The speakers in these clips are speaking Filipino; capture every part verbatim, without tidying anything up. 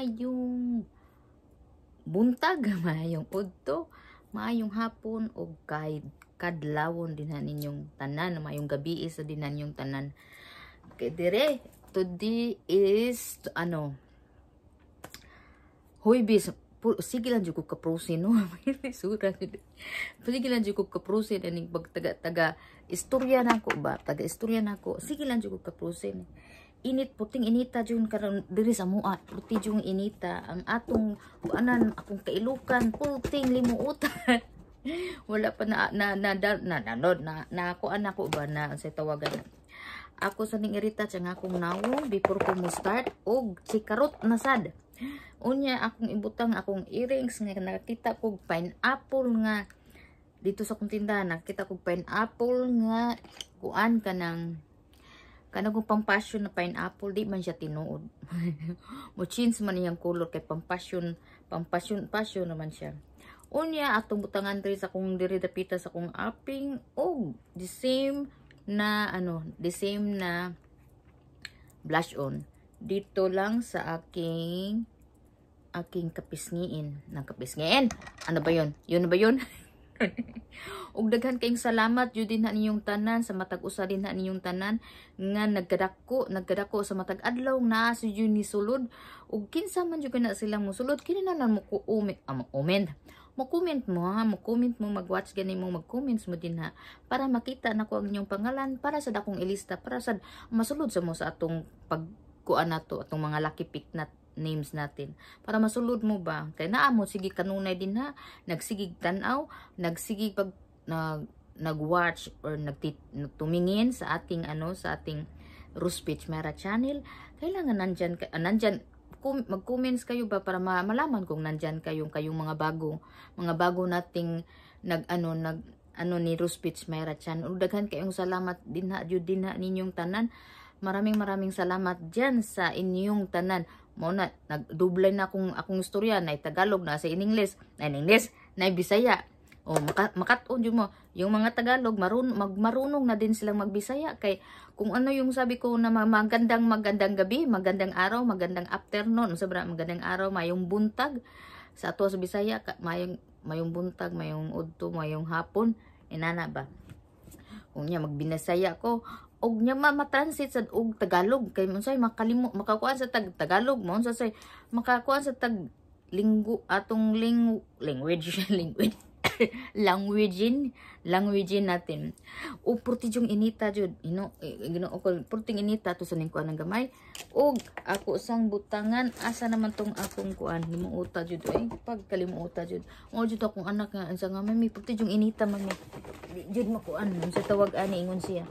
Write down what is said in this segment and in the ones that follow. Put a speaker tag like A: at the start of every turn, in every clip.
A: maayong buntag, maayong udto, maayong hapon o kay kadlawon din ninyong tanan, maayong gabi isa din ninyong tanan. Okay, dire today is ano Huwebes. Sige lang dyan ko kaprosin, no? Sura. Sige lang dyan ko kaprosin. Aning pagtaga-taga istorya na ko ba? Taga-istorya na ko. Sige lang dyan ko kaprosin. Init, puting inita dyan karon diri sa mua. Puti dyan inita. Ang atong, anan, akong kailukan. Puting limuutan. Wala pa na, na, na, na, na, na, na, na, na ako, anak ko ba na sa tawagan. Ako sa ning irita siya nga akong nawong before ko mo start. Og, si karot na sad. Unya akong ibutang akong earrings nga nakita kog pineapple nga dito sa akong tindahan, nakita kog pineapple nga kuan kanang kanang kung pampasyon na pineapple, di man siya tinuod. Mo change man iyang color kay pampasyon, pampasyon passion naman siya. Unya atong butangan diri sa akong diri dapita sa akong aping og the same na ano, the same na blush on dito lang sa aking aking kapisngiin. Nang kapisngiin? Ano ba yun? Yun ba yun? Ug daghan kayong salamat jud din na ninyong tanan sa matag usa din na ninyong tanan nga nagkadako nagkadako sa matag adlaw na sa jud ni sulod ug kinsa man jud na silang mosulod kini na lang mo ko umet ah, comment mo comment mo ha mo comment mo mag-watch gani mo mag-comments mo din ha para makita nako ang inyong pangalan para sa dakong ilista para sa masulod sa mo sa atong pagkuan nato atong mga lucky pick na names natin para masulod mo ba kay naa mo sige kanunay din ha nagsigig tan-aw nagsigig pag nag nag-watch or nagtumingin sa ating ano sa ating Ruspich Mara channel kailangan nandyan uh, nandyan mag-comments kayo ba para ma malaman kung nandyan kayong kayong mga bago mga bago nating nag ano nag ano ni Ruspich Mara channel daghan kayong salamat din ha jud din ha ninyong tanan maraming maraming salamat diyan sa inyong tanan mo na nagdublay na akong akong istorya na Tagalog na sa in English na in English na Bisaya o maka, makat-on mo yung mga Tagalog marun magmarunong na din silang magbisaya kay kung ano yung sabi ko na magandang magandang gabi magandang araw magandang afternoon sobra magandang araw mayong buntag sa ato sa Bisaya mayong mayong buntag mayong udto mayong hapon inana ba kung niya magbinasaya ko og nya ma-translate sa og Tagalog kay unsay makalimo makakuan sa tag Tagalog mo unsa say makakuan sa tag linggo atong ling language language languagein languagein natin og purti jung inita jud ino ginoo ko purting inita to sa ning kuan ng gamay og ako sang butangan asa naman tong akong kuan himuota jud ay pagkalimuota jud mo jud akong anak nga unsa nga may purti jung inita man jud makuan unsa tawag ani ingon siya.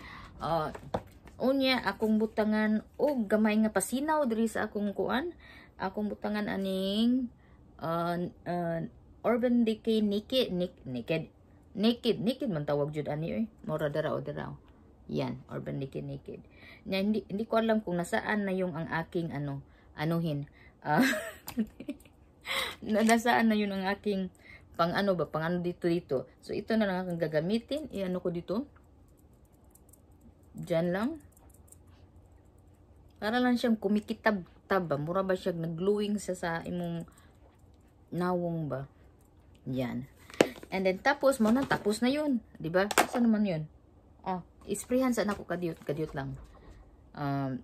A: Uh, unya akong butangan og gamay nga pasinaw diri sa akong kuan akong butangan aning uh, uh, Urban Decay naked naked naked naked man tawag jud ani oy mora dara o dara yan Urban Decay naked nya hindi hindi ko alam kung nasaan na yung ang aking ano anuhin uh, na nasaan na yun ang aking pang ano ba pang ano dito dito so ito na lang akong gagamitin iano ko dito dyan lang. Para lang siyang kumikitab-tab ba? Mura ba siya nag-glowing sa sa imong nawong ba? Yan. And then tapos, mo na tapos na yun. Diba? Saan naman yun? Ah, isprayhan sa ako kadiyot. Kadiyot lang. Um,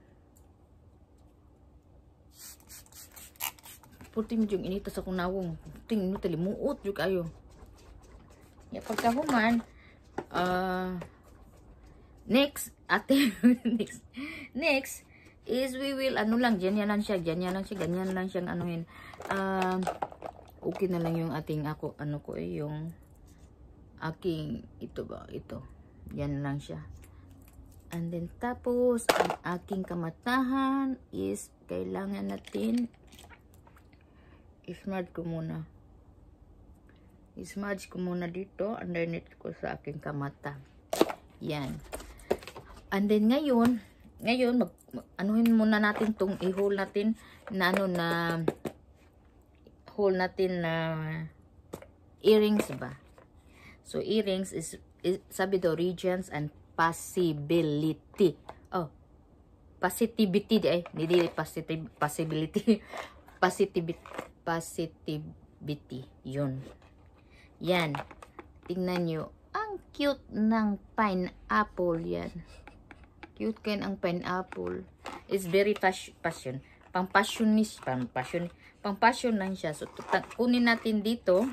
A: puting yung inita sa kong nawong. Puting mo talimuot yung kayo. Ya, pagkahuman, ah, uh, next, ate, next, next is we will, ano lang, ganyan lang siya, ganyan lang siya, ganyan lang siyang anuhin. Um, okay na lang yung ating, ako, ano ko eh, yung aking, ito ba, ito. Yan lang siya. And then, tapos, ang aking kamatahan is, kailangan natin, ismudge ko muna. Ismudge ko muna dito, underneath ko sa aking kamata. Yan. And then ngayon, ngayon mag, anuhin muna natin tong i-hole natin na ano na hole natin na earrings ba. So earrings is, is sabi daw regions and possibility. Oh. positivity di ay hindi positive possibility positivity positivity yun. Yan. Tingnan nyo. Ang cute ng pineapple yan. Cute kayo ang pineapple. It's very pas passion. Pang passionist. Pang passion. Pang passion lang siya. So, kunin natin dito.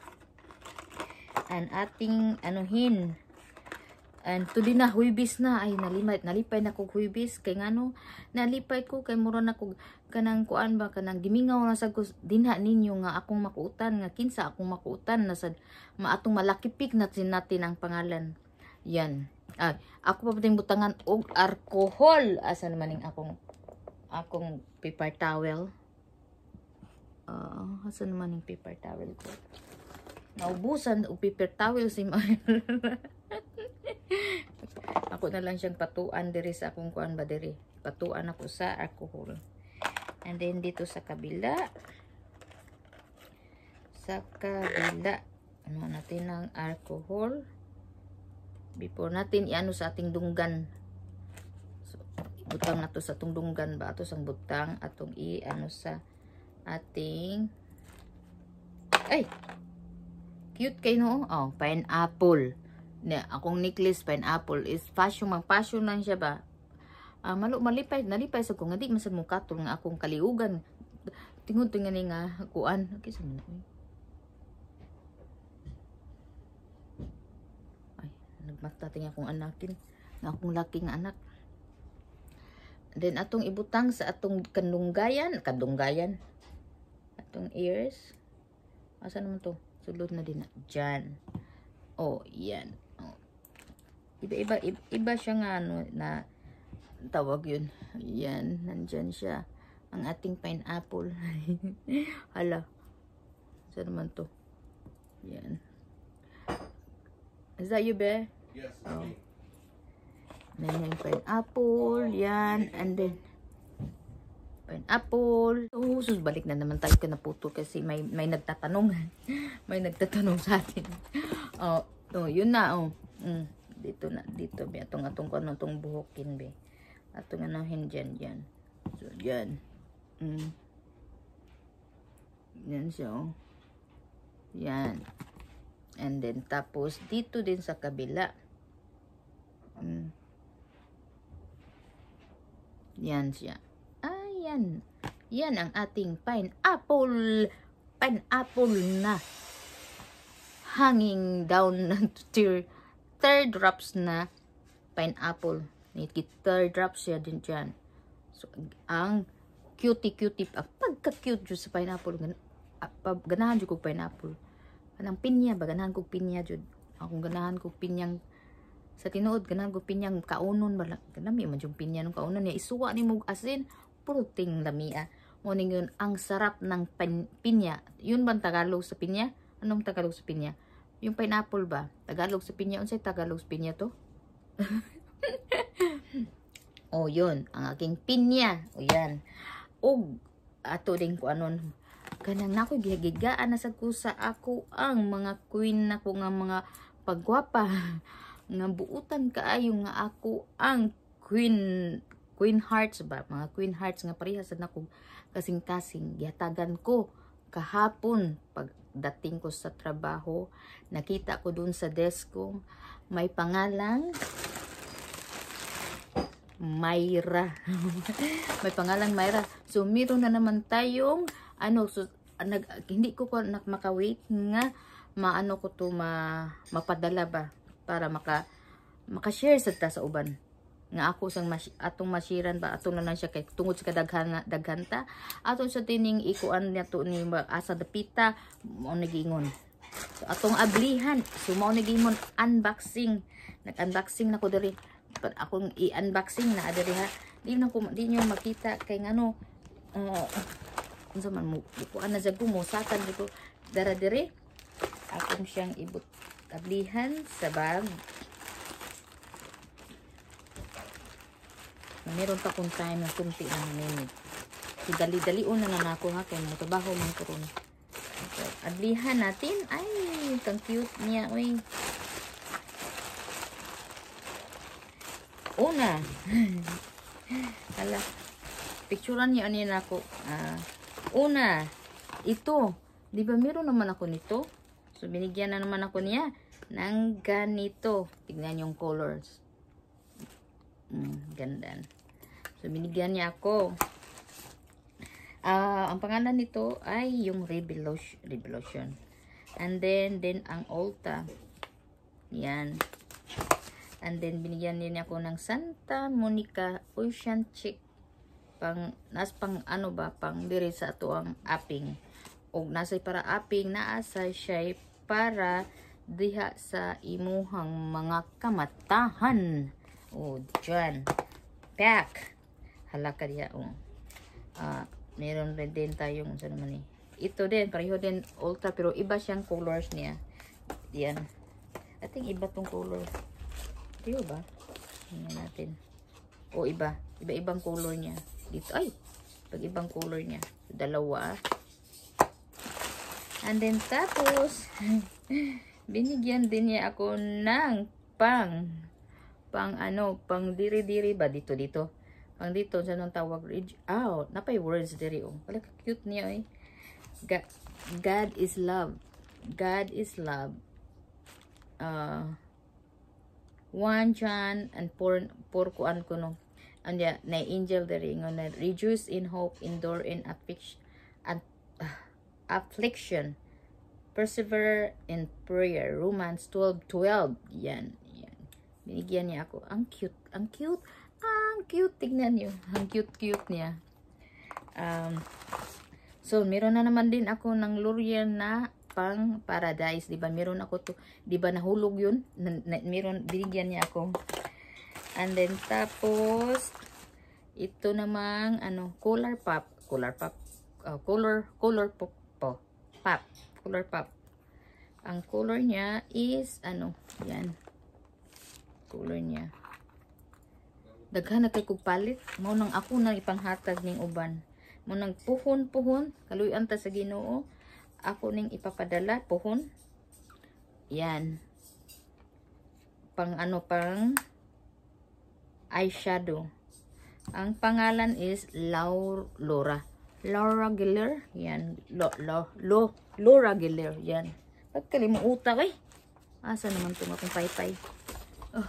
A: Ang ating anuhin. And to din na huibis na. Ay, nalimay. Nalipay na kog huibis. Kay nga no, nalipay ko. Kay mura na kog kanang kuan ba. Kanang gimingaw na sa dinha ninyo nga akong makuutan. Nga kinsa akong makuutan. Na sa maatong malakipik natin natin ang pangalan. Yan. Ay, ako pa pating butangan og alcohol. Asa naman yung akong akong paper towel. Uh, asa naman yung paper towel ko. Naubusan og paper towel si Mael. Ako na lang siyang patuan diri sa akong kuan ba diri. Patuan ako sa alcohol. And then dito sa kabila. Sa kabila. Ano natin ang alcohol. Before natin iano sa ating dunggan. So, butang na to sa atong dunggan ba? Ato sang butang. Atong i-ano sa ating... Ay! Cute kayo no? Oh, pineapple. Na, akong necklace, pineapple. Is fashion, mang fashion lang siya ba? Ah, malo, malipay, nalipay sa ko. Nga di masad mo katol nga akong kaliugan. Tingod to nga ni nga, kuan. Okay, sa mga. Nagmatating akong anakin nga akong laking anak. Then atong ibutang sa atong kandunggayan, kandunggayan. Atong ears. Asa naman to? Sulod na din na. Diyan. Oh, yan. Oh. Iba-iba iba, iba siya nga ano na tawag yun. Yan, nandyan siya. Ang ating pineapple. Hala. Saan naman to? Yan. Is that you, be?
B: Yes.
A: Oh. Then yung pineapple, yan, and then pineapple. Oh, sus, balik na naman tayo ka naputol kasi may may nagtatanong. May nagtatanong sa atin. Oh, oh, yun na, oh. Mm, dito na, dito, be. Atong atong ko ano tong buhokin, be. Atong anahin dyan, yan. So, yan. Mm. Yan siya, oh. Yan. And then, tapos, dito din sa kabila. Mm. Yan siya. Ayan. Yan ang ating pineapple. Pineapple na. Hanging down to third drops na pineapple. Third drops siya din dyan. So, ang cutie-cutie. Ang pagka-cute dyan sa pineapple. Ganahan dyan ko pineapple. Kanang pinya ba ganahan kog pinya jud. Akong ganahan kog pinyang sa tinuod ganahan kog pinyang kaunon ba kanami man jud pinya nung kaunon niya isuwa nimo asin pruting lamia. Mo ning yun ang sarap ng pinya. Yun bang Tagalog sa pinya? Anong Tagalog sa pinya? Yung pineapple ba? Tagalog sa pinya unsay Tagalog sa pinya to? Oh, yun ang aking pinya. O yan. Og ato din ko anon kanang nako gigigaan na sad ko sa ako ang mga queen nako nga mga pagwapa nga buutan kaayo nga ako ang queen queen hearts ba mga queen hearts nga pareha sad nako kasing-kasing gihatagan ko kahapon pagdating ko sa trabaho. Nakita ko dun sa desk ko may pangalang Mayra. May pangalang Mayra. So meron na naman tayong ano, so, nag, hindi ko ko makawait nga maano ko to ma, mapadala ba para maka maka-share sa ta sa uban nga ako sang mas, atong masiran ba atong na lang siya kay tungod sa kadaghan daghanta atong sa tining ikuan niya to ni asa dapita mo nagingon so atong ablihan so mao nagingon unboxing nag-unboxing na ko diri akong i-unboxing na diri ha di na ko di niyo makita kay ngano uh, unsa man mo kuan na jud ko mo satan dito dara dire akong siyang ibut tablihan sa bag. Meron pa kung time na kunti lang minute. Si dali-dali una na nako ha kay mo trabaho man karon. Okay. Adlihan natin ay kang cute niya oy. Una Hala. Picturean niyo ano yun ako. Ah, una, ito. Di ba meron naman ako nito? So, binigyan na naman ako niya ng ganito. Tignan yung colors. Mm, ganda. So, binigyan niya ako. Ah, ang pangalan nito ay yung Revolution. Revolution. And then, then ang Ulta. Yan. And then, binigyan niya ako ng Santa Monica Ocean Chic. Pang, nas pang ano ba, pang diri sa ato ang aping. O nasay para aping, naasay siya para diha sa imuhang mga kamatahan. O, dyan. Pack. Halaka diha, o. Ah, meron rin din tayong, sa naman eh. Ito din, pareho din Ultra, pero iba siyang colors niya. Yan. I think iba tong color. Di ba? Tingnan natin. O, iba. Iba-ibang color niya. Dito. Ay! Pag-ibang color niya. Dalawa. And then, tapos, binigyan din niya ako ng pang, pang ano, pang diri-diri ba? Dito, dito. Pang dito, sa nung tawag. Oh, napay words diri. Oh. Wala cute niya eh. God, God is love. God is love. Uh, one John and four, four kuan ko no. Anya, na angel the ring on rejoice in hope, endure in affliction, and uh, affliction, persevere in prayer. Romans twelve twelve. Yan, yan. Binigyan niya ako. Ang cute, ang cute, ang cute. Tignan niyo, ang cute-cute niya. Um, So, meron na naman din ako ng L'Oreal na pang Paradise. Diba, meron ako to. Diba, nahulog yun? Na, na, meron, binigyan niya ako. And then, tapos, ito namang, ano, Color Pop. Color Pop. Uh, color, color pop. Po, pop. Color Pop. Ang color niya is, ano, yan. Color niya. Daghan na kay kog palit. Mao nang ako nang ipanghatag ning uban. Munang puhon-puhon, kaluyan ta sa Ginoo. Ako ning ipapadala, puhon. Yan. Pang ano, pang eyeshadow. Ang pangalan is Laura. Laura. Laura Geller. Yan. Lo, lo, lo, Laura Geller. Yan. Pagkalimuuta kay. Asa naman itong akong paypay. Oh.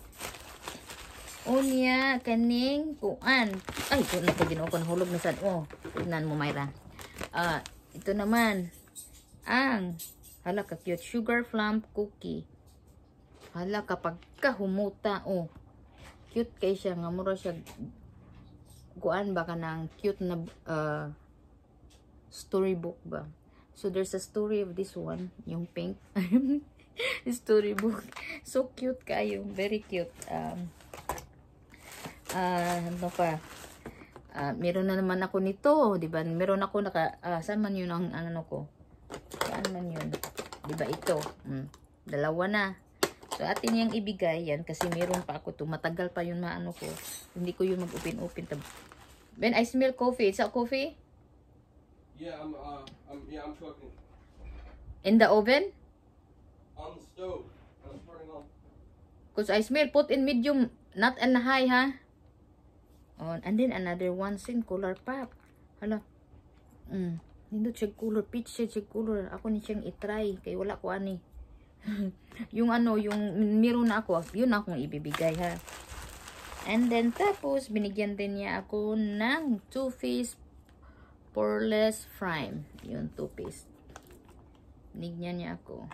A: Unya, kaning kuan. Ay, ito na ko ginoo ko nahulog na sad. Oh, tignan mo, Myra. Ah, uh, ito naman. Ang, hala ka cute, sugar flam cookie. Hala kapag kahumuta, oh. Cute kay siya, nga mura siya. Kuan ba ka ng cute na uh, storybook ba? So, there's a story of this one, yung pink. Storybook. So cute kayo. Very cute. Um, Ah, uh, ano pa? Uh, meron na naman ako nito, 'di ba? Meron ako naka uh, saan man 'yun ang, ang ano ko? Saan man 'yun? 'Di ba ito? Hmm. Dalawa na. So atin yang ibigay yan kasi meron pa ako to. Matagal pa 'yun maano ko. Hindi ko 'yun mag-open-open. Ben, I smell coffee. Is that coffee?
B: Yeah, I'm uh I'm yeah, I'm cooking.
A: In the oven?
B: On the stove. I'm turning on.
A: Cause I smell put in medium, not in high, ha? Oh, and then another one sin color pop. Hala. Mm. Nindot siya color, peach siya color. Ako ni siyang i-try kay wala ko ani. Yung ano, yung meron na ako, yun akong ibibigay ha. And then tapos binigyan din niya ako ng Too Faced Poreless Prime. Yun, Too Faced. Binigyan niya ako.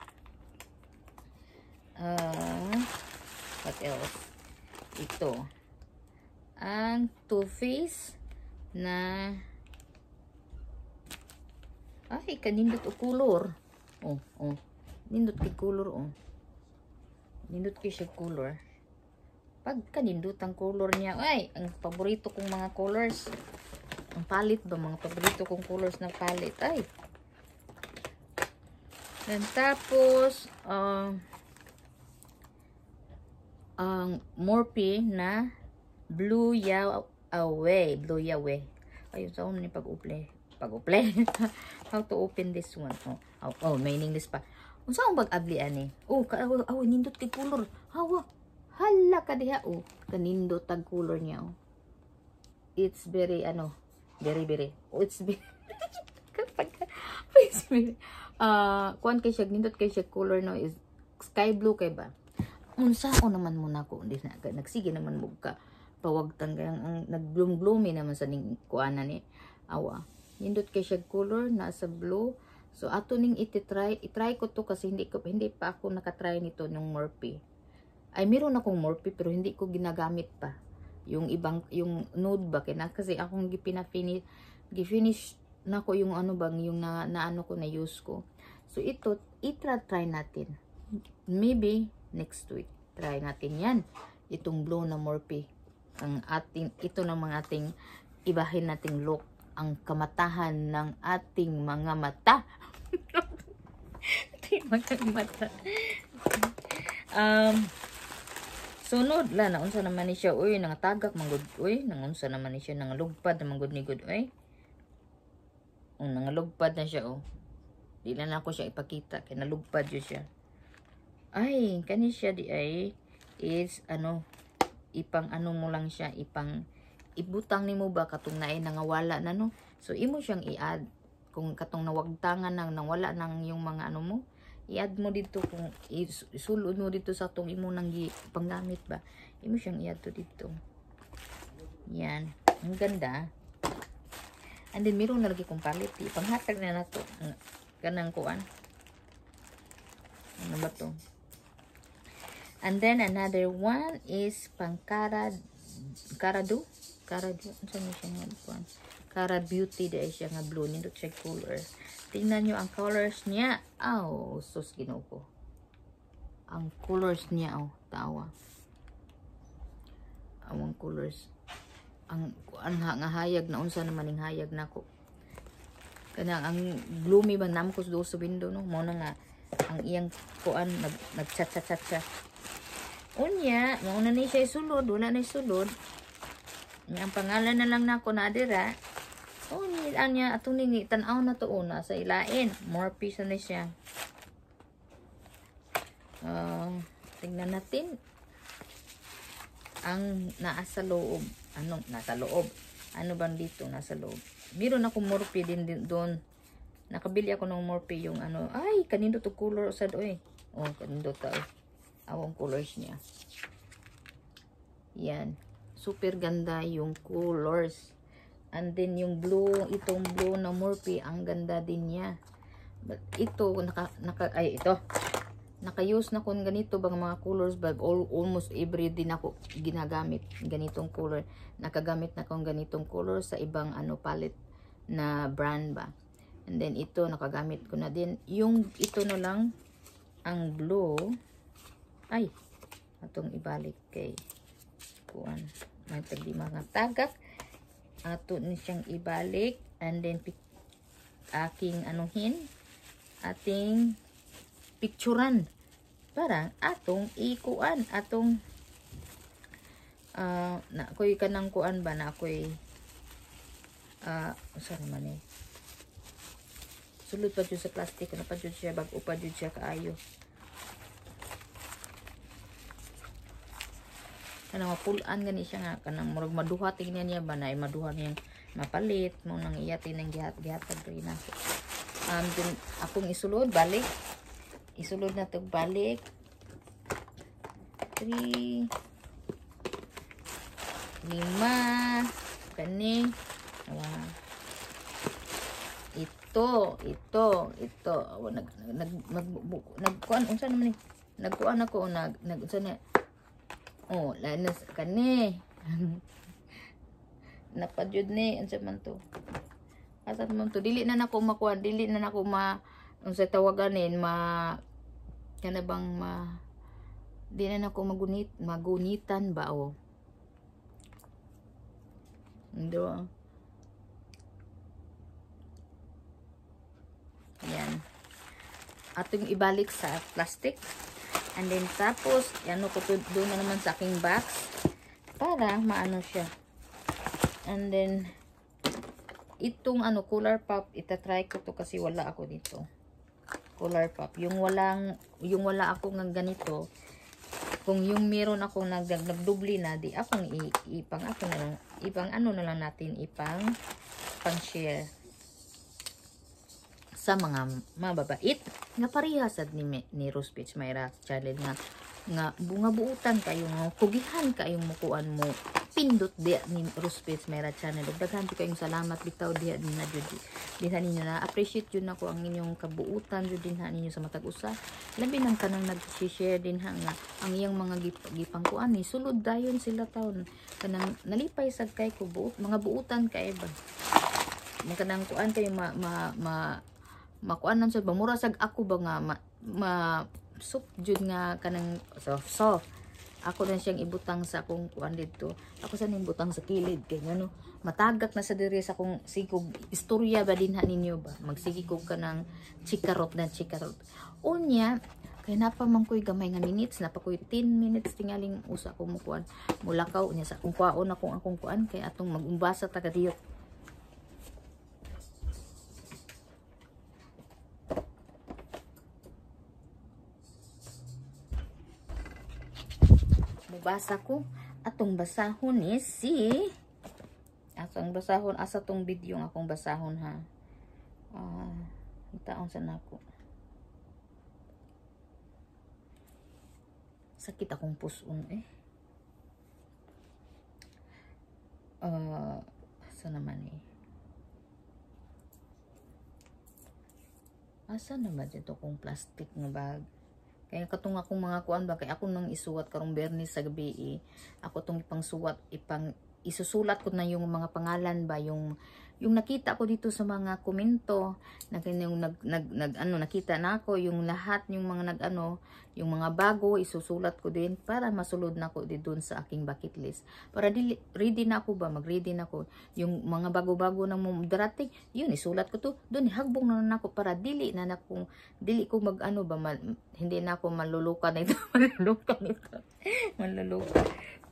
A: Uh, what else? Ito. Ang Too Faced na ay kanindot o color. Oh, oh. Nindot kay color oh. Nindot kay siya color. Pag kanindot ang color niya, ay ang paborito kong mga colors. Ang palette ba mga paborito kong colors na palette ay. And tapos uh, ang Morphe na Blue Yahweh. Blue Yahweh. Ayun, sa uno ni pag-uple. Pag-uple. How to open this one. Oh, oh, oh may English pa. Kung saan pag-abli ani? Oh, oh, oh, nindot kay color. Hawa. Hala ka diha. Oh, kanindot tag color niya. Oh. it's very, ano, very, very, oh, it's very, kapag, uh, kuan kay siya, nindot kay siya color, no, is sky blue kay ba? Unsa o naman muna ko, hindi na, nagsige naman mo ka, pawagtan kayang, ang nag-bloom-bloomy naman sa ning kuanan ni, awa. Nindot kay siya color, nasa blue. So, ato ning iti-try, itry ko to kasi hindi, ko, hindi pa ako nakatry nito ng Morphe. Ay, meron akong Morphe pero hindi ko ginagamit pa. Yung ibang, yung nude ba, kaya kasi akong gipina-finish, gifinish na ko yung ano bang, yung na, na ano ko, na use ko. So, ito, itra-try natin. Maybe, next week, try natin yan. Itong blue na Morphe. Ang ating, ito na mga ating, ibahin nating look. Ang kamatahan ng ating mga mata. Ating mga mata. Um, sunod la, naunsa naman ni siya, uy, nangatagak, manggod, uy, nangunsa naman ni siya, nangalugpad, manggod ni good, uy. Oh, nangalugpad na siya, oh. Di na na ako siya ipakita, kaya nalugpad yun siya. Ay, kani siya di ay, is, ano, ipang ano mo lang siya, ipang, ibutang nimo ba katong naay nangawala na no. So imo siyang i-add kung katong nawagtangan nang nawala nang yung mga ano mo, i-add mo dito kung isulod mo dito sa tong imo nang panggamit ba. Imo siyang i-add to dito. Yan, ang ganda. And then meron na lagi kong palit, panghatag na nato kanang kuan. Ano ba to? And then another one is pangkara karado. Kara, saan mo siya nga buwan? Kara Beauty, dahil siya nga blue. Nindot siya color. Tingnan nyo ang colors niya. Oh, sus, ginoo ko. Ang colors niya, oh, tawa. Ang colors. Ang, ang nga hayag na, unsa naman yung hayag na ko. Kanang, ang gloomy ba naman ko sa window, no? Muna nga, ang iyang kuan, nag, nag-chat-chat-chat-chat. Unya, mauna na siya isulod, wala na isulod. Ang pangalan na lang nako na adira. Oh, ni anya atong ningi tan-aw na to una sa ilain. Morphe sa na siya. Uh, tingnan natin ang naa sa loob. Anong nasa loob? Ano bang dito nasa loob? Meron ako Morphe din, din doon. Nakabili ako ng Morphe yung ano. Ay, kanindo to color sad oy. Oh, kanindo ta. Awang colors niya. Yan. Super ganda yung colors. And then yung blue, itong blue na Morphe, ang ganda din niya. But ito, naka, naka, ay ito, naka-use na kung ganito bang mga colors bag, all, almost every day na ako ginagamit ganitong color. Nakagamit na kung ganitong color sa ibang ano palette na brand ba. And then ito, nakagamit ko na din. Yung ito na lang, ang blue, ay, atong ibalik kay kuan. May tagdi mga tagak. Ato ni siyang ibalik. And then, aking anuhin. Ating picturean. Para atong ikuan. Atong uh, na ako'y kanang kuan ba na ako'y uh, saan naman eh. Sulod pa dyan sa plastic. Ano pa dyan siya. Bago pa dyan siya kaayo. Kanang mapulaan gani siya nga kanang murag maduha tingnan niya ba na ay maduha niyang mapalit mo nang iyatin ng gihat-gihatag rin ako. Um din akong isulod balik. Isulod na to balik. three lima kani. Wow. Ito, ito, ito. Oh, nag nag nag nagkuan unsa naman ni? Nagkuan ako nag nag unsa na. Oh, lanas kani. Napadyod ni unsa man to. Asa man to dili na nako makuha, dili na nako ma unsa tawaganin ma kana bang ma di na nako magunit, magunitan ba o. Ndo. Yan. Atong ibalik sa plastic. And then, tapos, ano ko doon na naman sa aking box para maano siya. And then, itong ano, color pop, itatry ko to kasi wala ako dito. Color pop. Yung walang, yung wala ako ng ganito, kung yung meron akong nag nagdubli na, di akong i, ipang ako na lang, ipang ano na lang natin, ipang pang share sa mga mababait nga parehasad ni ni Rose Peach Mayra channel nga nga bunga buutan kayo nga kugihan kayong mukuan mo pindot dia ni Rose Peach Mayra channel. Daghan ko kayong salamat bitaw diha din na jud dinha ninyo na appreciate jud nako ang inyong kabuutan jud dinha ninyo sa matag usa, labi nang kanang nag-share din ha nga ang iyang mga gipangkuan ni sulod dayon sila taon kanang nalipay sad kay ko buot mga buutan kay ba kanang kuan kayo ma ma, ma makuanan sa bamura sag ako ba nga ma, ma soup jud nga kanang soft soft ako na siyang ibutang sa akong kuan dito, ako sa ning butang sa kilid kay ngano matagak na sa diri sa akong sigog istorya ba dinha ninyo ba magsigi ko kanang chikarot na chikarot unya kay napa man koy gamay nga minutes napa koy ten minutes tingaling usa ko mo kuan mulakaw unya sa akong kuaon akong akong kuan kay atong magumbasa taga diyot. Basa ko atong basahon ni si atong basahon asa tong video nga akong basahon ha ah uh, itaon sa nako sakit akong puson eh uh, asa naman eh asa naman dito kong plastic nga bag. Kaya katong akong mga kuan ba kay ako nang isuwat karong Bernis sa gabi eh. Ako tong ipang suwat ipang isusulat ko na yung mga pangalan ba yung yung nakita ko dito sa mga komento na yung nag, nag, nag ano nakita na ako yung lahat yung mga nag ano yung mga bago isusulat ko din para masulod na ko din doon sa aking bucket list para dili, ready na ako ba mag-ready na ako yung mga bago-bago na mo darating yun isulat ko to doon hagbong na na ako para dili na na kung dili ko mag ano ba ma, hindi na ako maluluka na ito maluluka nito maluluka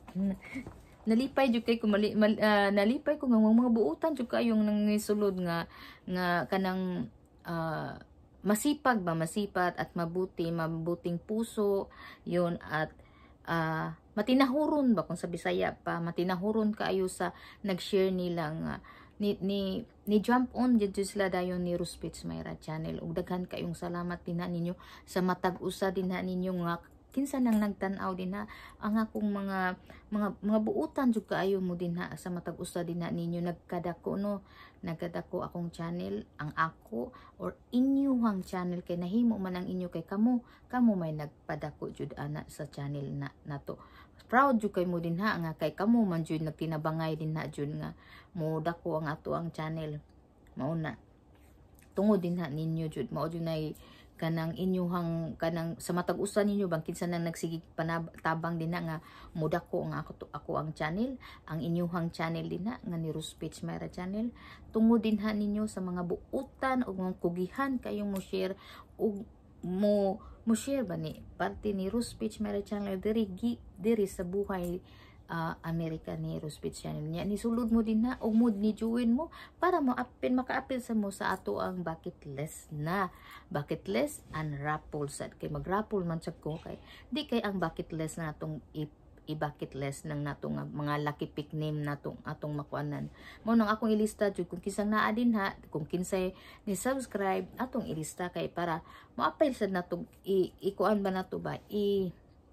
A: nalipay jud kay ko mali, mal, uh, nalipay ko nga mga buutan jud kayong nang nisulod nga nga kanang uh, masipag ba masipat at mabuti mabuting puso yun at uh, matinahuron ba kung sa Bisaya pa matinahuron kaayo sa nag-share nila nga ni ni ni jump on jud sila dayon ni Rose Peach Mayra channel ug daghan kayong salamat din ninyo sa matag usa din ninyo nga kinsa nang nagtan-aw din ha ang akong mga mga mga buutan jud kaayo mo din ha sa matag usa din na ninyo nagkadako no nagkadako akong channel ang ako or inyuhang channel kay nahimo man ang inyo kay kamo kamo may nagpadako jud ana sa channel na nato proud jud kay mo din ha nga kay kamo man jud nagtinabangay din na jud nga mo dako ang ato ang channel mao na tungod din ha ninyo jud mao jud nay kanang inyuhang kanang sa matag usa ninyo bang kinsa nang nagsigig tabang din na nga mudako ang ako ako ang channel ang inyuhang channel din na nga ni Rose Peach Mayra channel tungod din ha ninyo sa mga buutan o mga kugihan kayong mo share o mo mo share ba ni parte ni Rose Peach Mayra channel diri diri sa buhay Uh, America ni Rose Peach channel niya ni sulod mo din na o mood ni join mo para maapil makaapil sa mo sa ato ang bucket list na bucket list and raffle set kay mag raffle man sa ko kay di kay ang bucket list na atong i-bucket list ng natong mga lucky pick name natong atong makuanan mo nang akong ilista jud kung kinsang naa din ha kung kinsay ni subscribe atong ilista kay para maapil sa natong ikuan ba nato ba i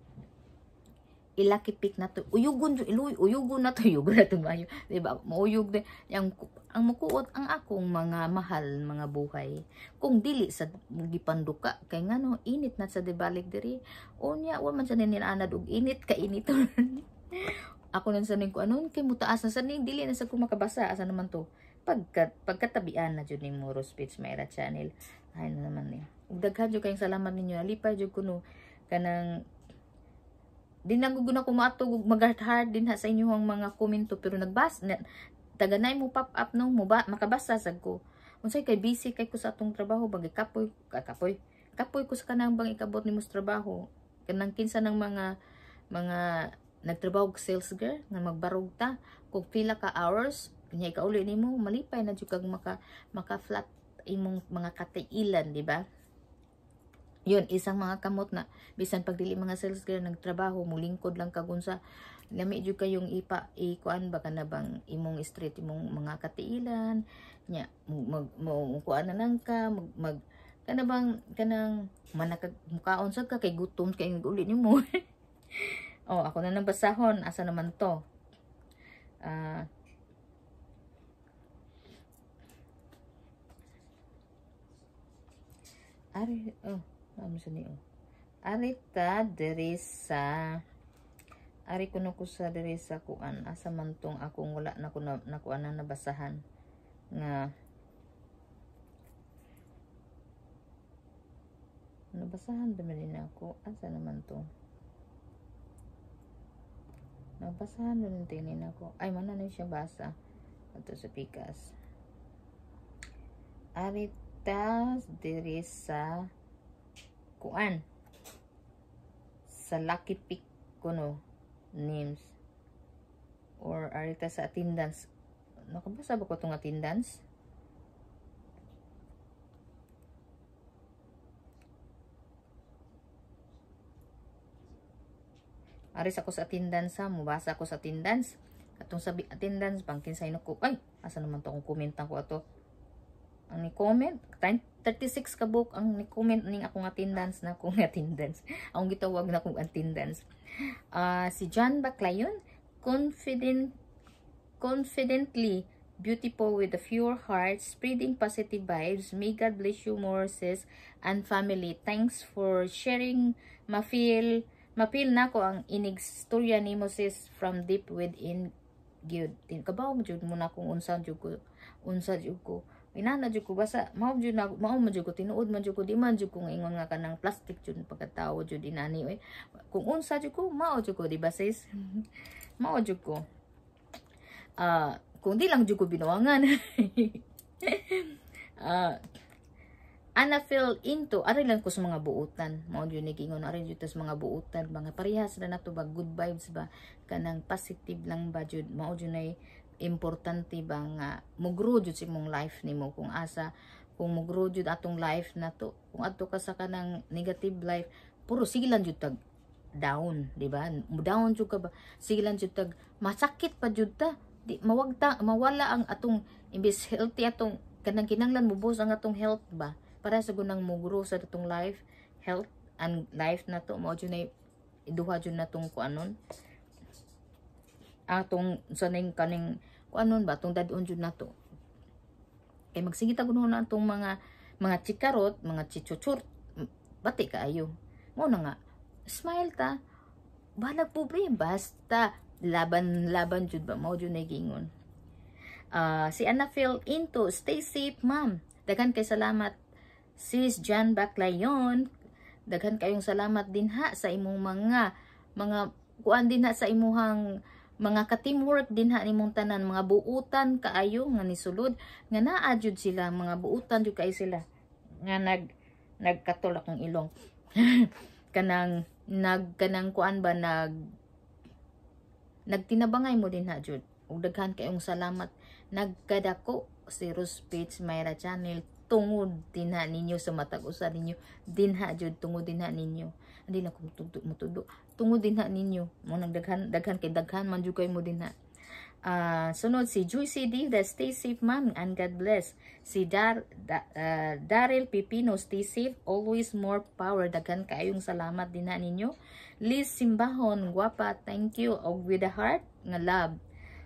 A: ilaki pick na to uyugon iluy uyugon na to uyugon na to mayo di ba mauyog de yang ang mukuot ang akong mga mahal mga buhay kung dili sa gipanduka kay ngano init na sa dibalik diri unya wa man sa nilanad og init ka init ako nan sa ning ko anon kay mutaas na sa ning dili na sa ko makabasa asa naman to pagkat pagkatabian na jud ni Rose Peach Mayra channel ay na naman ni ug daghan jud kayong salamat ninyo alipay jud kuno kanang di naguguna ko maatog mag-hard din ha sa inyong mga komento pero nagbas na, taganay mo pop up no mo ba makabasa sad ko unsay kay busy kay ko sa atong trabaho bagay kapoy kapoy kapoy ko sa kanang bang ikabot nimo sa trabaho kanang kinsa ng mga mga nagtrabaho og sales girl nga magbarog ta kung pila ka hours kanya ikauli nimo malipay na jud kag maka maka flat imong mga katailan di ba yun isang mga kamot na bisan pag dili mga sales girl nagtrabaho mulingkod lang kagunsa lami jud kayong ipa ikuan ba kana bang imong street imong mga katiilan nya mag mo kuan na lang ka mag, mag kana bang kanang manakag mukaon sad ka kay gutom kay uli nimo. Oh, ako na nang basahon asa naman to. Ah uh, Ari oh ano sa niyo? Arita diri sa Ari kuno ko sa diri sa kuan asa man tong akong wala na ko na, na kuan na nabasahan nga nabasahan dami din ako asa naman to nabasahan din tingin ako ay man na siya basa ato sa pikas. Arita diri sa kuan sa Lucky Pick kuno names or arita sa attendance. Nakabasa ba ko itong attendance? Aris ako sa attendance ha, mubasa ako sa attendance. Atong sabi attendance, bangkin sa ko. Ay, asa naman to akong komentan ko ato. Ang ni-comment, thirty-six ka book ang ni-comment ning akong attendance na akong attendance. Akong gitawag na akong attendance. Uh, si John Baclayon, confident confidently beautiful with a pure heart, spreading positive vibes. May God bless you more, sis, and family. Thanks for sharing. Ma-feel, ma-feel na ko ang inig storya ni mo, sis, from deep within gyud. Kabaw mo jud mo na kung unsa jud ko, unsa jud ko. Inana jud ko basta mao jud na mao man jud ko tinuod man jud ko di man jud ko ingon nga kanang plastic jud pagkatao jud inani oy. Kung unsa jud ko mao jud ko di ba, sis? Mao jud ko. Ah, uh, kung di lang jud ko binuangan. Ah, uh, ana feel into ari lang ko sa mga buutan. Mao jud ni gingon ari jud sa mga buutan, mga parehas na nato ba good vibes ba kanang positive lang ba jud mao jud nay importante ba nga mo-grow jud si mong life nimo kung asa kung mo-grow jud atong life na to kung adto ka sa kanang negative life puro sige lang jud tag down, di ba? Down jud ka ba sige lang jud tag masakit pa jud ta di mawagta mawala ang atong imbes healthy atong kanang kinanglan mubos ang atong health ba para sa gunang mo-grow sa atong life health and life na to mao jud nay iduha jud natong kuanon atong saning kaning kuanon ba atong dadon jud nato kay magsige ta kuno na atong mga mga chikarot mga chichuchur bati kaayo mo na nga smile ta balag pobre basta laban laban jud ba mao jud nagingon. Uh, si Anna feel into stay safe ma'am daghan kay salamat sis John Baclayon daghan kayong salamat din ha sa imong mga mga kuan din ha sa imuhang mga ka-teamwork din ha nimong tanan mga buutan kaayo nga nisulod nga naa jud sila mga buutan jud kay sila nga nag nagkatulak ng ilong kanang nag kanang kuan ba nag nagtinabangay mo din ha jud ug daghan kayong salamat nagkadako si Rose Page Myra Channel tungod din ha ninyo sa matag usa ninyo din ha jud tungod din ha ninyo hindi na ko mutudo tungod din ha ninyo mo nagdaghan daghan kay daghan man jud kay mo din ha. Uh, sunod si Juicy D, the stay safe ma'am and God bless. Si Dar da, uh, Daryl Pipino, stay safe, always more power. Daghan kaayong salamat din ha ninyo. Liz Simbahon, guwapa, thank you. Og with a heart nga love.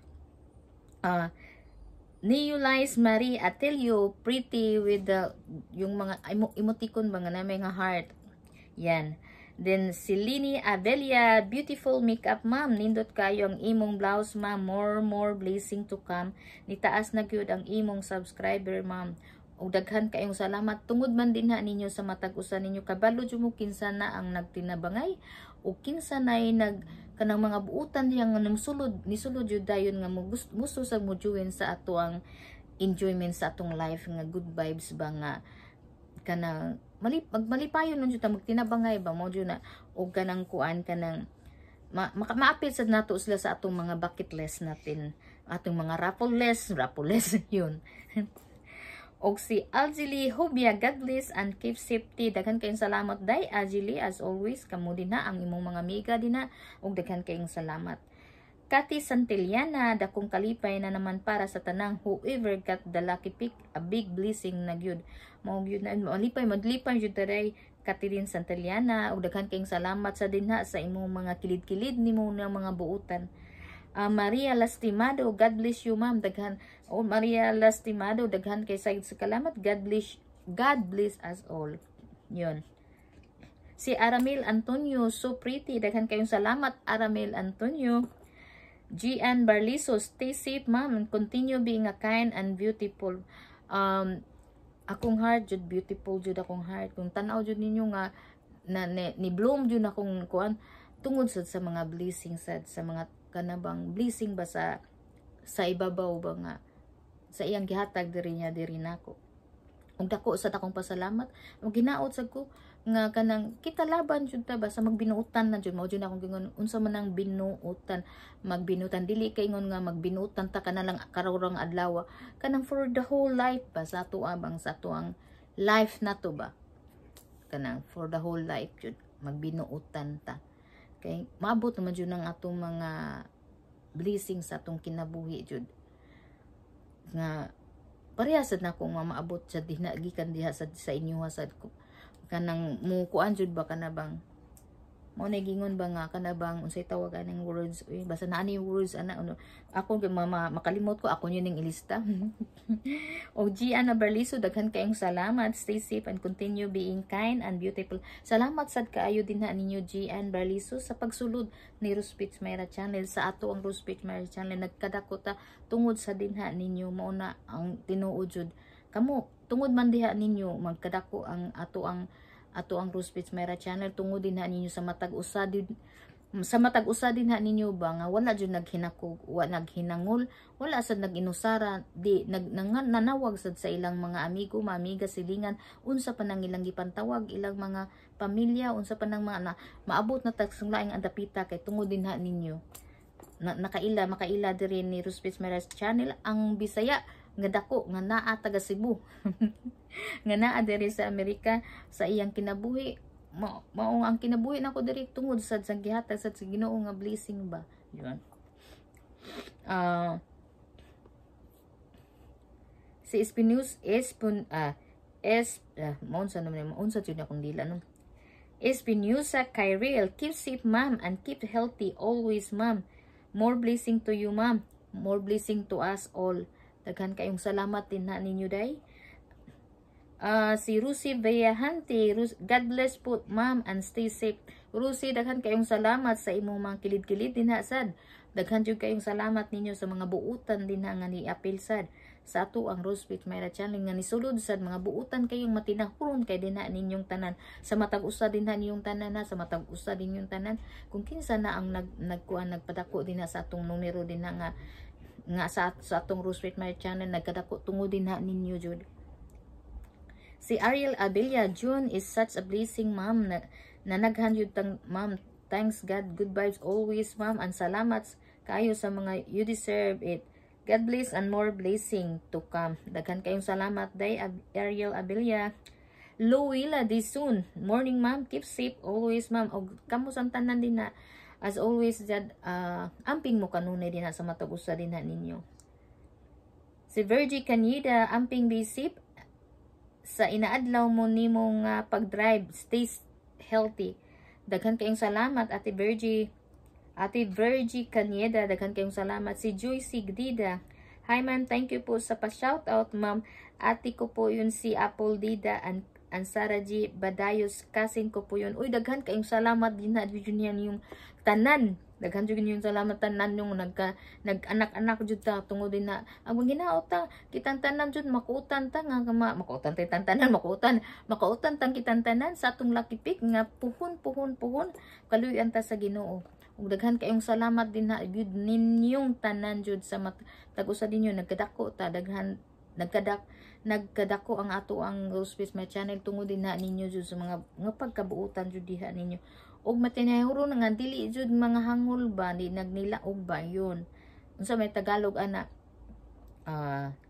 A: Uh, Neolize Marie Atelio, pretty with the yung mga emoticon ba nga na may nga heart. Yan. Then si Lini Avelia, beautiful makeup ma'am, nindot kayo ang imong blouse ma'am, more more blessing to come. Nitaas na gyud ang imong subscriber ma'am. Ug daghan kayong salamat tungod man din ha ninyo sa matag usa ninyo kabalo jud mo kinsa na ang nagtinabangay ug kinsa nay nag kanang mga buutan yang namsulod nisulod jud dayon nga mo gusto, gusto sa mo join sa ato ang enjoyment sa atong life nga good vibes ba nga kanang malip magmalipayon nun jud ta magtinabangay ba mo jud na og kanang kuan kanang ma, ma maapil sad nato sila sa atong mga bucket list natin atong mga raffle list raffle list yun. Og si Aljili Hobia, God bless and keep safety. Daghan kayong salamat day Aljili, as always kamo din na ang imong mga amiga din na, og daghan kayong salamat. Kati Santillana, dakong kalipay na naman para sa tanang whoever got the lucky pick, a big blessing na gyud. Mao gyud na malipay maglipay jud taday Kati din Santillana, og daghan kayong salamat sa dinha sa imong mga kilid-kilid nimo nga mga buutan. Uh, Maria Lastimado, God bless you ma'am. Daghan oh, Maria Lastimado, daghan kay sayod sa kalamat. God bless, God bless us all. Yun. Si Aramil Antonio, so pretty. Daghan kayong salamat Aramil Antonio. G N Barliso, stay safe ma'am and continue being a kind and beautiful. Um, akong heart jud beautiful jud akong heart. Kung tan-aw jud ninyo nga na, ni, ni bloom jud akong kuan tungod sad sa mga blessings sad sa mga kanabang blessing ba sa sa ibabaw ba nga sa iyang gihatag diri niya diri nako. Ug dako sad akong pasalamat ug ginaot sad ko nga kanang kita laban jud ta ba sa magbinuutan na jud mao jud akong gingon unsa man ang binuutan magbinutan dili kay ingon nga magbinuutan ta kana lang karawrang adlaw kanang for the whole life ba sa ato abang sa ato ang life na to ba kanang for the whole life jud magbinuutan ta kay maabot naman jud ang atong mga blessings sa atong kinabuhi jud nga parehas na kung maabot sa dinha gikan diha sa, sa inyo sad ko kanang mukuan jud ba kana bang mo na gingon ba nga kana bang unsay tawag aning words uy basta na ani words ana ano ako mama makalimot ko ako yun ning ilista. Og Gianna Berliso, daghan kayong salamat, stay safe and continue being kind and beautiful. Salamat sad kaayo dinha ninyo Gianna Berliso sa pagsulod ni Ruspich Mayra channel sa ato ang Ruspich Mayra channel. Nagkadako ta tungod sa dinha ninyo mao na ang tinuod jud kamo tungod man diha ninyo magkadako ang ato ang ato ang Ruspich Mayra channel tungod din ha ninyo sa matag usad sa matag usad din ha ninyo ba nga wala jud naghinakog wala naghinangol wala sad naginusara di nag nanawag sad sa ilang mga amigo maamiga silingan unsa pa nang ilang gipantawag ilang mga pamilya unsa pa nang mga na, maabot na tagsong laing andapita kay tungod din ha ninyo na, nakaila makaila diri ni Ruspich Mayra channel ang Bisaya nga dako nga naa taga Cebu nga naa diri sa Amerika sa iyang kinabuhi mao ma ang kinabuhi nako diri tungod sad sa gihatag sad sa Ginoo nga blessing ba yun. Uh, si Espinus Espun ah uh, es uh, monsa naman monsa jud akong dila no Espinosa Kyril, keep safe ma'am and keep healthy always ma'am. More blessing to you ma'am, more blessing to us all. Daghan kayong salamat din na ninyo day. Uh, si Rusi Villahante, God bless po ma'am and stay safe. Rusi, daghan kayong salamat sa imong mga kilid-kilid din ha sad. Daghan jud kayong salamat ninyo sa mga buutan din ha nga ni apil sad. Sa ato ang Ruspich Mayra channel nga nisulod sad mga buutan kayong matinahuron kay din ha ninyong tanan. Sa matag usa din ha ninyong tanan ha, sa matag usa din yung tanan. Kung kinsa na ang nag nagkuan nagpadako din ha sa atong numero din ha nga nga sa, sa atong Ruspich Mayra channel nagkadako tungod din ha ninyo jud. Si Ariel Abilia, June is such a blessing ma'am na, na naghan yun tang ma'am. Thanks God, good vibes always ma'am and salamat kayo sa mga you deserve it. God bless and more blessing to come. Daghan kayong salamat day Ariel Abilia. Luwila Disun, morning ma'am, keep safe always ma'am. Og kamo sang tanan din na as always jad uh, amping mo kanunay din na sa matag-usa din na ninyo. Si Virgie Canida, amping be safe sa inaadlaw mo nimong uh, pag-drive, stay healthy. Daghan kayong salamat Ate Virgie. Ate Virgie Caneda, daghan kayong salamat. Si Joyce Gdida, hi ma'am, thank you po sa pa-shoutout ma'am. Ate ko po yun si Apple Dida and and Sarah G. Badayos, kasin ko po yun. Uy, daghan kayong salamat din na yun yan yung tanan. Daghan jud yung salamat tanan yung nagka nag-anak-anak jud ta tungod din na ang ginaot ta kitang tanan jud makuutan ta nga ma, makuutan ta tanan makuutan makuutan tang kitang tanan sa atong lucky pick nga puhon puhon puhon kaluyan ta sa Ginoo. Ug daghan kayong salamat din na jud ninyong tanan jud sa tag-usa dinyo nagkadako ta daghan nagkadak nagkadako ang ato ang Ruspich Mayra channel tungod din na ninyo jud sa mga nga pagkabuutan jud diha ninyo. Og matinahuro nga dili jud mga hangol ba ni nagnilaog ba yun unsa may Tagalog ana uh,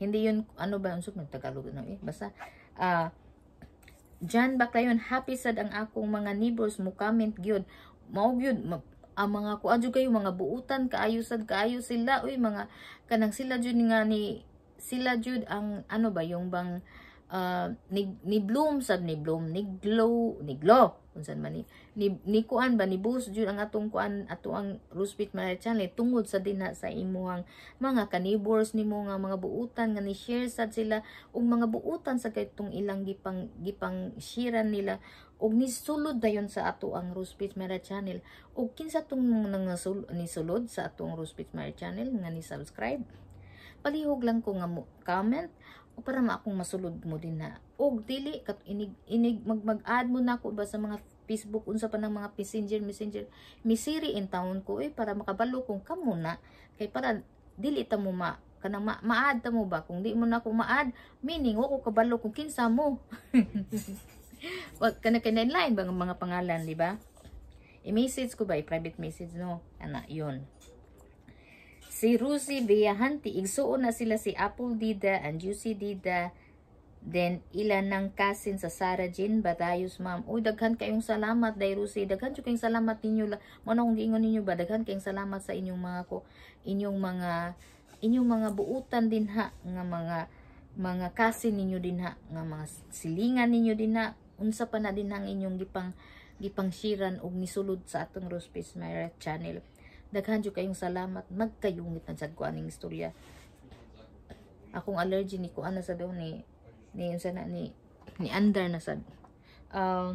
A: Hindi yun, ano ba, unsok ng Tagalog, no, eh, basta, ah, uh, Jan Baclayon, happy sad ang akong mga neighbors mo comment gyud. Mao gyud ma, ang mga kuan jud kayo mga buutan kaayo sad kaayo sila uy mga kanang sila jud nga ni sila jud ang ano ba yung bang uh, ni, ni bloom sad ni bloom ni glow ni glow unsan man ni ni, ni kuan ba ni boost jud ang atong kuan ato ang Ruspit Mara channel tungod sa dinha sa imuhang mga ka-neighbors nimo nga mga buutan nga ni share sad sila ug mga buutan sa kaytong ilang gipang gipang shiran nila ug nisulod dayon sa ato ang Ruspit Mara channel ug kinsa tong nang nisulod sa atong Ruspit Mara channel nga ni subscribe palihog lang ko nga mo comment o para ma akong masulod mo din na og dili kat inig inig mag mag-add mo na ako ba sa mga Facebook unsa pa ng mga messenger messenger misiri in town ko eh para makabalo kung kamo na kay para dili ta mo ma kanang ma ma-add ta mo ba kung di mo na ako ma-add meaning wa ko kabalo kung kinsa mo wag kana kana line bang mga pangalan di ba i-message ko ba i-private message no ana yun. Si Rusi Villahanti, igsuon na sila si Apple Dida and Juicy Dida. Then, ilan ng kasin sa Sarah Jean Batayos, ma'am. Uy, daghan kayong salamat, Day Rusi. Daghan kayong salamat ninyo. Mano kung giingon ninyo ba? Daghan kayong salamat sa inyong mga ko, inyong mga, inyong mga buutan din ha, nga mga, mga kasin ninyo din ha, nga mga silingan ninyo din ha. Unsa pa na din ang inyong gipang, gipang shiran og nisulod sa atong Ruspit Mara channel. Daghan jud kayong salamat magkayungit na sad ko aning istorya akong allergy ni ko ana sa daw ni ni unsa na ni ni andar na sad uh,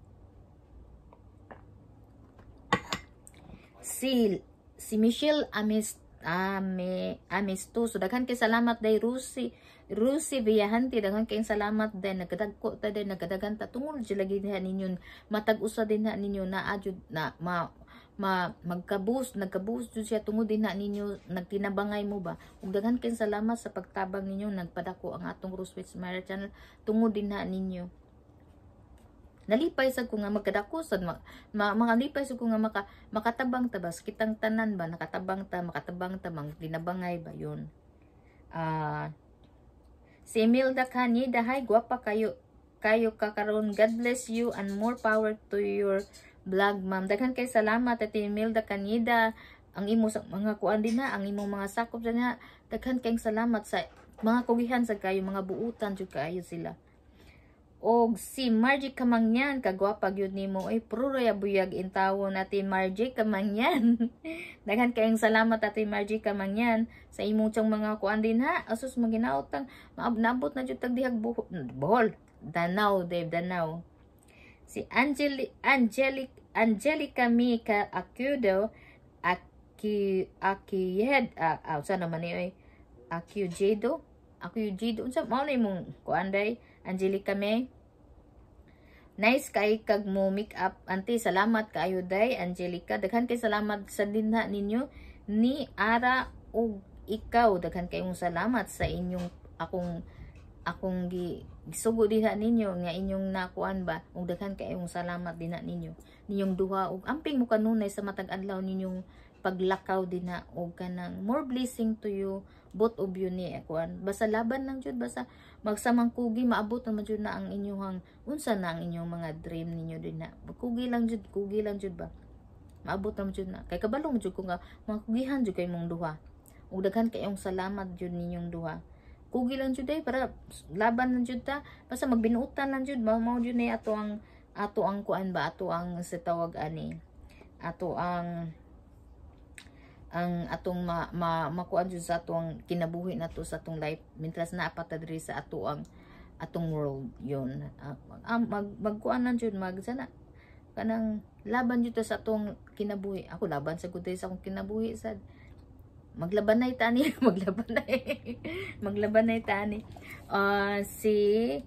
A: si si Michelle Amis Ame Amisto so daghan kay salamat day Rusi Rusi Villahanti daghan kay salamat din nagkadagko ta din nagkadagan ta tungod jud lagi diha ninyo matag-usa din na ninyo na adjud na ma ma magka-boost nagka-boost jud siya tungod din na ninyo nagtinabangay mo ba ug daghan kay salamat sa pagtabang ninyo nagpadako ang atong Ruspit Mara channel tungod din na ninyo nalipay sad ko nga magkadako sad ma, ma, mga lipay sad ko nga maka, makatabang ta ba kitang tanan ba nakatabang ta makatabang ta mang tinabangay ba yun ah uh, si Imelda Kanyeda hi gwapa kayo kayo kakaron God bless you and more power to your vlog, ma'am. Daghan kay salamat at Imelda Kanyeda ang imo sa mga kuan din na ang imong mga sakop sa na daghan kay salamat sa mga kugihan sa kayo mga buutan jud kaayo sila. Og si Margie Kamangyan kagwapa gyud nimo ay pruroya buyag intawo natin Margie Kamangyan. Daghan kay salamat atin Margie Kamangyan sa imong tiyang mga kuan din ha. Asus maginautang maabnabot na jud tag dihag Bohol. Danau, Dave Danau. Si Angeli Angelic Angelica Mika Acudo Aki Akiyed ah uh, uh, naman ni oy Acujedo Acujedo unsa mao na imong kuanday Angelica May nice kay kag mo make up anti salamat kaayo day Angelica daghan kay salamat sa dinha ninyo ni Ara ug ikaw daghan kayong salamat sa inyong akong akong gi gisugo diha ninyo nga inyong nakuan ba ug daghan kayong salamat dinha ninyo ninyong duha ug amping mo kanunay sa matag adlaw ninyong paglakaw dinha ug kanang more blessing to you both of you ni kuan basta laban lang jud basta magsamang kugi maabot naman jud na ang inyong unsa na ang inyong mga dream ninyo dinha kugi lang jud kugi lang jud ba maabot naman jud na kay kabalo mo jud ko nga mga kugihan jud kay mong duha ug daghan kayong salamat jud ninyong duha kugi lang jud ay para laban lang jud ta basta magbinuutan lang jud mao mao jud ni ato ang ato ang kuan ba ato ang sa tawag ani ato ang ang atong ma, ma makuan jud sa atong kinabuhi nato sa atong life mintras na apat diri sa ato ang atong world yun uh, mag magkuan lang jud mag sana kanang laban jud sa atong kinabuhi ako laban sa gud sa akong kinabuhi sad maglabanay tani maglabanay maglabanay tani uh, si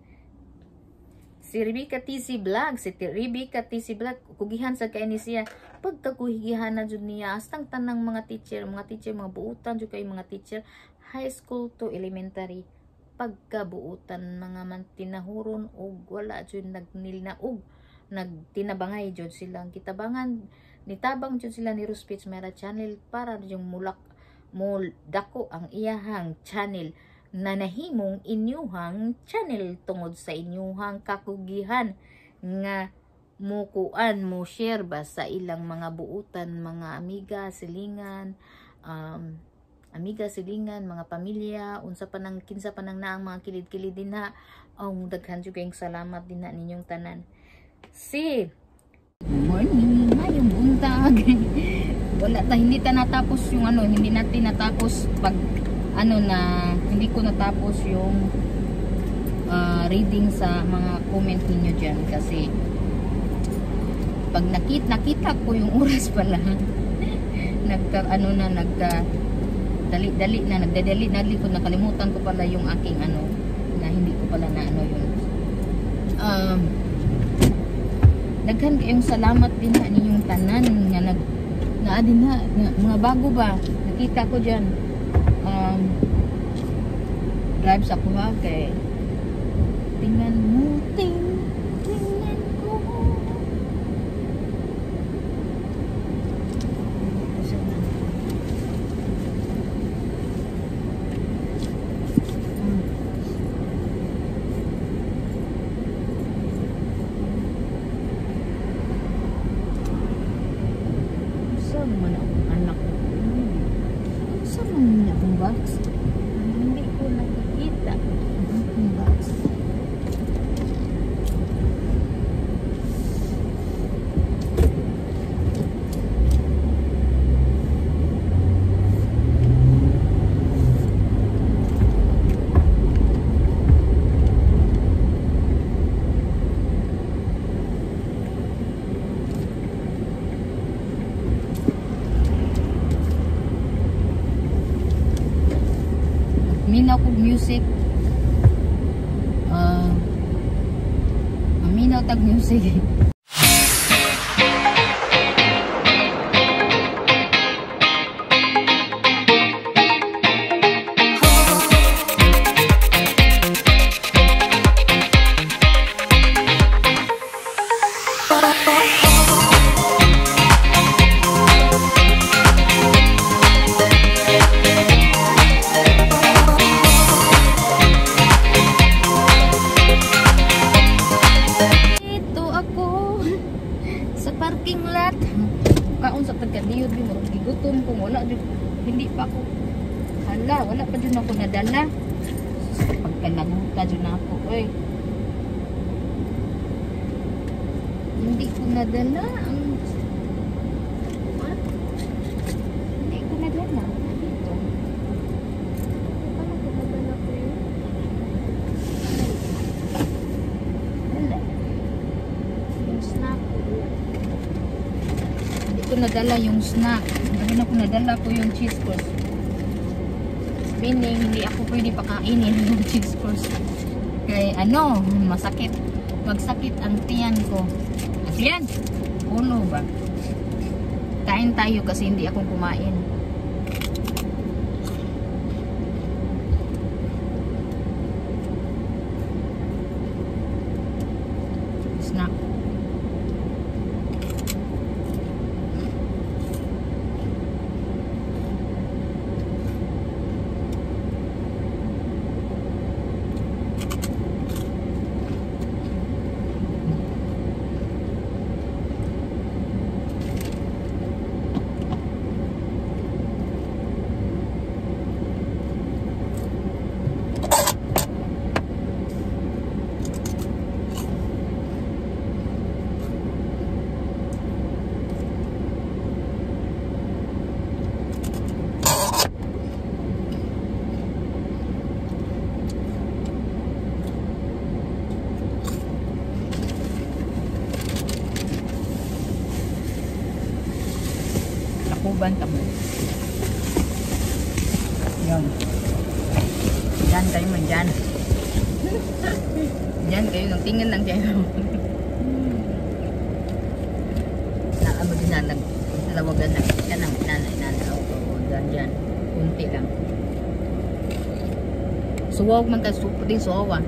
A: si Rebecca T C Vlog si Rebecca T C Vlog kugihan sa kay ni siya pagkakuhigihan na jud niya astang tanang mga teacher mga teacher mga buutan jud kay mga teacher high school to elementary pagkabuutan mga man tinahuron og wala jud nagnilnaog nagtinabangay jud silang kitabangan nitabang jud sila ni Ruspit Mara channel para yung mulak mo dako ang iyahang channel na nahimong inyuhang channel tungod sa inyuhang kakugihan nga mukuan mo share ba sa ilang mga buutan, mga amiga, silingan, um, amiga, silingan, mga pamilya, unsa pa nang kinsa pa nang naang mga kilid-kilid din na. Oh, daghan jud kayong salamat din na ninyong tanan. Si morning, mayong buntag. Wala ta, hindi ta natapos yung ano, hindi natin natapos pag ano na, hindi ko natapos yung uh, reading sa mga comment ninyo dyan kasi pag nakita, nakita ko yung oras pala nagka ano na nagka dali-dali na nagdadali na ko nakalimutan ko pala yung aking ano na hindi ko pala na ano yun. Um, daghan kayong salamat din na ninyong tanan nga nag na din na nga, mga bago ba nakita ko diyan. Um, drive sa kuha kay tingnan mo ting tingnan ko. Saan man ang anak ko? Saan man ang box? Hindi ko nakikita ang box. Minaw ko music. Uh, minaw tag music. Parking lot kaon sa pagkadiyod di mo gigutom kung wala di, hindi pa ako hala wala pa dyan ako nadala pagkanaguta dyan ako oy hindi ko nadala ang what? Hindi ko nadala dito paano ko nadala ko yun wala yung snack ko nadala yung snack. Hindi na ko nadala ko yung cheese curls. Meaning, hindi ako pwede pakainin yung cheese curls. Kaya ano, masakit. Magsakit ang tiyan ko. Tiyan! Ulo ba? Kain tayo kasi hindi ako kumain. Snack. Takuban kamo. Yan. Diyan kayo man dyan. Diyan kayo, nang tingin lang dyan. Naamo din na, naglawagan na. Yan ang nanay, nanay. O, dyan, dyan. Kunti lang. Suwag man ka, puting suwawa.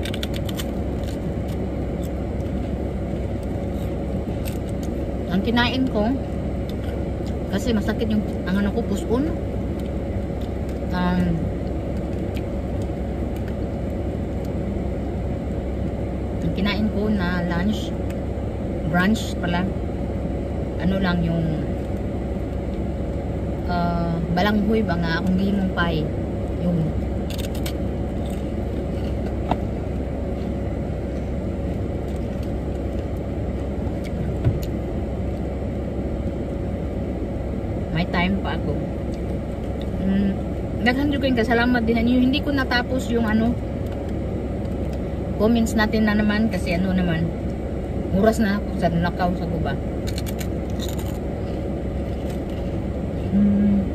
A: Ang kinain ko, kasi masakit yung ang ano ko puson. Um, Ang kinain ko na lunch, brunch pala, ano lang yung uh, balanghoy ba nga akong gihimong pie. Yung may time pa ako. Mm, naghandle ko yung kasalamat din ninyo. Hindi ko natapos yung ano comments natin na naman kasi ano naman oras na ako sa nakaw sa guba. Hmm.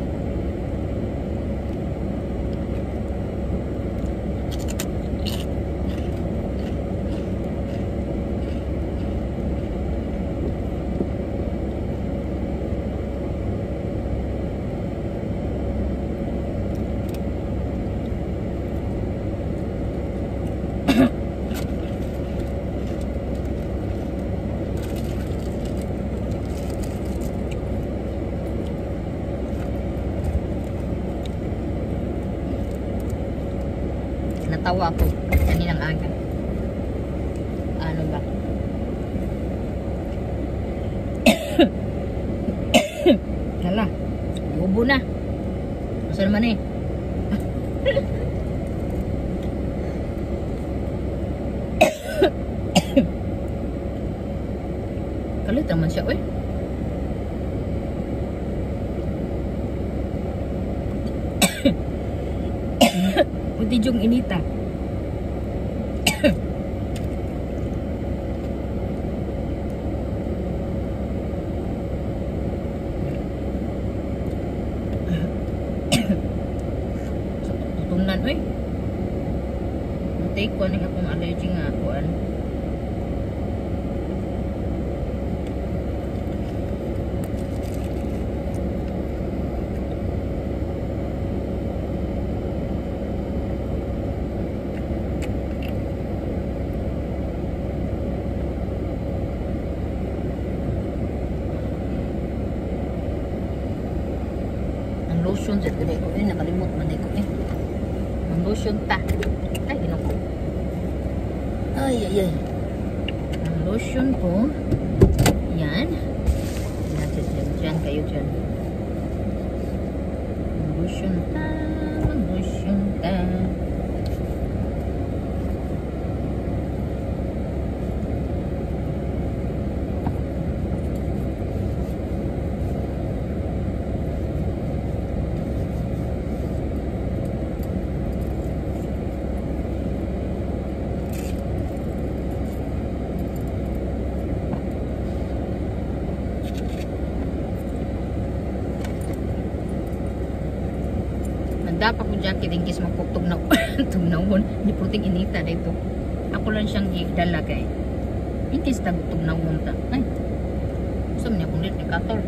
A: Natawa ako kaninang aga. Ano ba? Hala, ubo na. Masa naman eh. Kalit naman siya, oy. Pwede yung inita. Tutunan, oy. Take ko na akong allergy nga akuan. Lotion sa gulay ko. Eh, nakalimot man ko eh. Ang lotion ta. Ay, ginoko. Ay, ay, ay. Ang lotion ko. Yan. Natin dyan. Dyan kayo dyan. Ang lotion ta. Ang lotion ta. Dapat ko jacket in case magpuktog na tugnawon. Hindi puting inita dito. Ako lang siyang gidala kay. In case tagtog na unta. Ay. Gusto niya kung dito katol.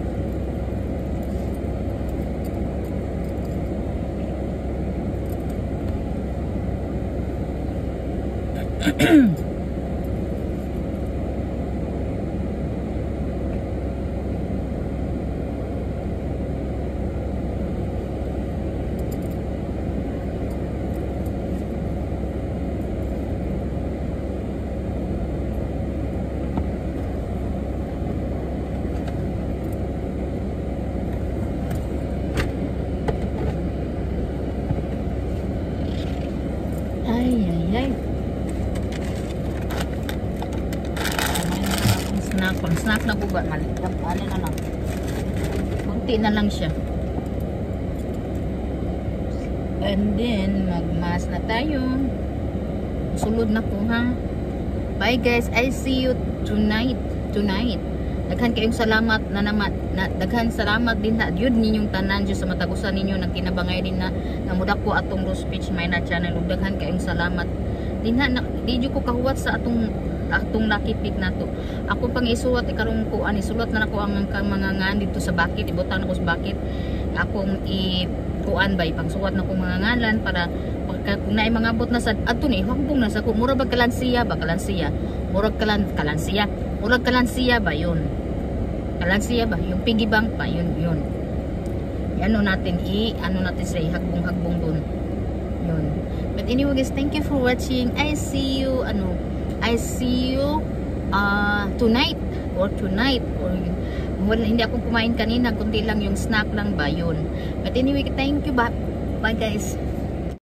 A: Ay, ay, ay. Snack, pang snack na guba. Maliktap, ano na lang. Kunti na lang siya. And then, magmas na tayo. Sulod na po, ha? Bye, guys. I see you tonight. Tonight. Daghan kayong salamat na naman. Na, daghan salamat din na. Yun ninyong tanan Diyos sa matagusan ninyo. Nagkinabangay din na. Namudak po atong Rose Peach May na channel. Daghan kayong salamat. Din na, di dyo ko kahuwat sa atong atong nakipit na to. Ako pang isulat, ikarong ko, ani, sulat na ako ang mga ngan dito sa bakit. Ibutan ako sa bakit. Akong i kuan ba ipangsuwat na ko mga ngalan para pagka kung naay mga bot na sa ato ni hambong na sa ko mura ba kalansiya ba kalansiya murag kalan kalansiya murag kalansiya ba yun kalansiya ba yung piggy bank pa yun yun ano natin i ano natin sa hagbong hagbong dun yun but anyway guys, thank you for watching. I see you, ano, I see you uh, tonight or tonight or wala, hindi ako kumain kanina, kundi lang yung snack lang ba yun. But anyway, thank you ba. Bye guys.